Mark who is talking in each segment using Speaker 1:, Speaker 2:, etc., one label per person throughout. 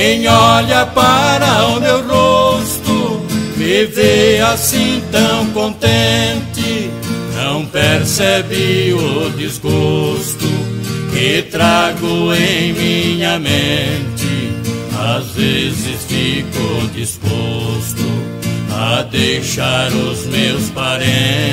Speaker 1: Quem olha para o meu rosto, me vê assim tão contente, não percebe o desgosto que trago em minha mente. Às vezes fico disposto a deixar os meus parentes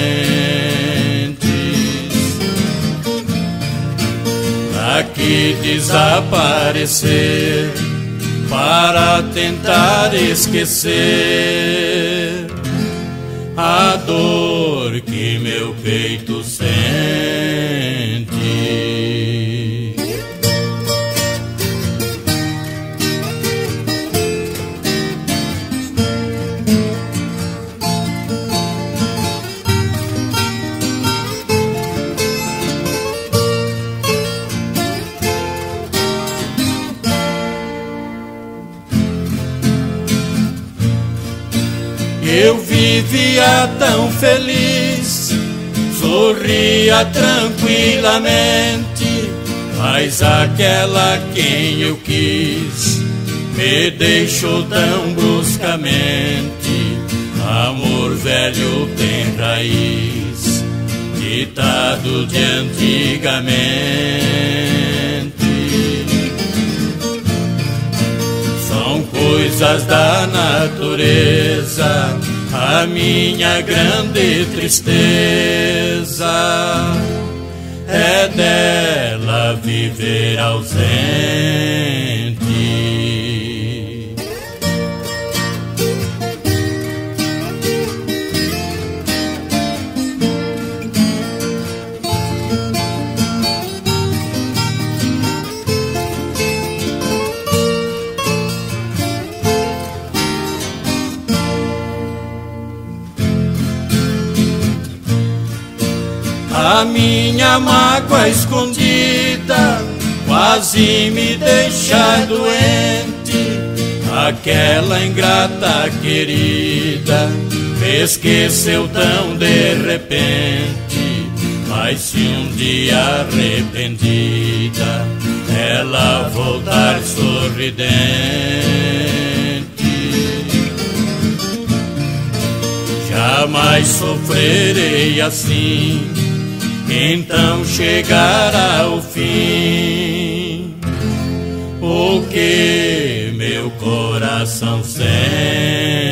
Speaker 1: aqui desaparecer para tentar esquecer a dor que meu peito sente. Eu vivia tão feliz, sorria tranquilamente, mas aquela quem eu quis me deixou tão bruscamente. Amor velho tem raiz, ditado de antigamente. São coisas da natureza, a minha grande tristeza é dela viver ausente. A minha mágoa escondida quase me deixa doente. Aquela ingrata querida me esqueceu tão de repente. Mas se um dia arrependida ela voltar sorridente, jamais sofrerei assim. Então chegará o fim, o que meu coração sente.